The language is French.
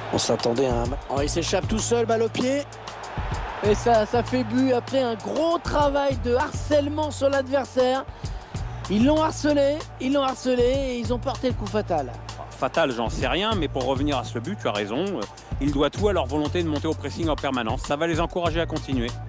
On s'attendait à un... Oh, il s'échappe tout seul, balle au pied. Et ça fait but après un gros travail de harcèlement sur l'adversaire. Ils l'ont harcelé et ils ont porté le coup fatal. Fatal, j'en sais rien, mais pour revenir à ce but, tu as raison. Il doit tout à leur volonté de monter au pressing en permanence. Ça va les encourager à continuer.